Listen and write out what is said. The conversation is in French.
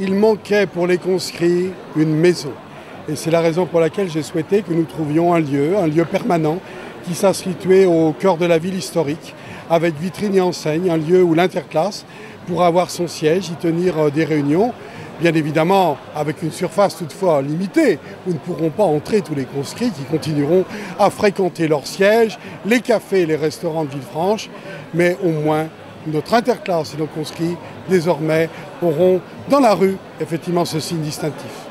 il manquait pour les conscrits une maison. Et c'est la raison pour laquelle j'ai souhaité que nous trouvions un lieu permanent qui soit situé au cœur de la ville historique, avec vitrines et enseignes, un lieu où l'interclasse pourra avoir son siège, y tenir des réunions, bien évidemment avec une surface toutefois limitée, où ne pourront pas entrer tous les conscrits qui continueront à fréquenter leur siège, les cafés et les restaurants de Villefranche, mais au moins notre interclasse et nos conscrits désormais auront dans la rue effectivement ce signe distinctif.